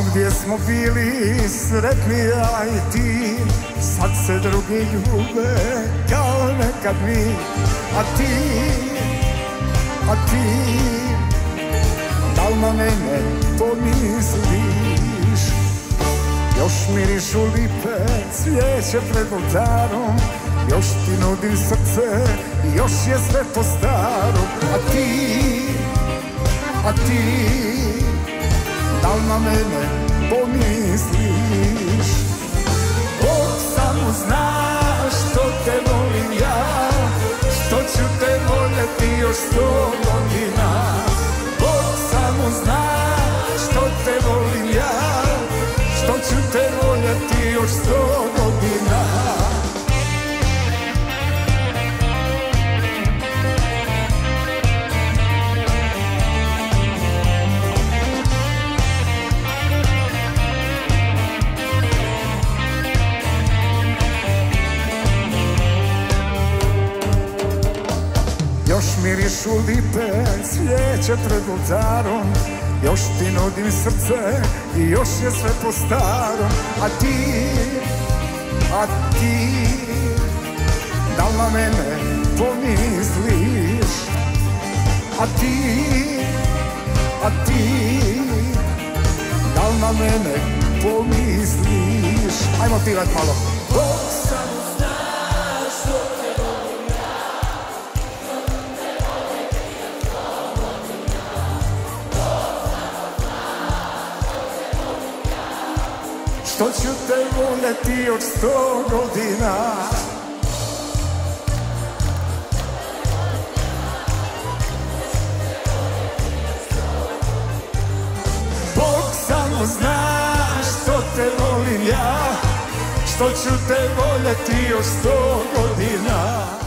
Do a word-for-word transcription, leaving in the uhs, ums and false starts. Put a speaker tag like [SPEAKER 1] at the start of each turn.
[SPEAKER 1] Tamo gdje smo bili sretni ja i ti, sad se drugi ljube kao nekad mi. A ti, a ti, da li na mene pomisliš? Još mirišu lipe cvijeće pred oltarom, još ti nudim srce, još je sve po starom. A ti, a ti, da li na mene pomisliš? Bog samo zna što te volim ja, što ću te voljeti još sto godina. Bog samo zna što te volim ja, što ću te voljeti još sto godina. Još mirišu lipe cvijeće pred oltarom, još ti nudim srce i još je sve po starom. A ti, a ti, da li na mene pomisliš? A ti, a ti, da li na mene pomisliš? Ajmo pivat malo. Bog samo zna što te volim ja, što ću te voljeti još sto godina. Bog samo zna što te volim ja, što ću te voljeti još sto godina.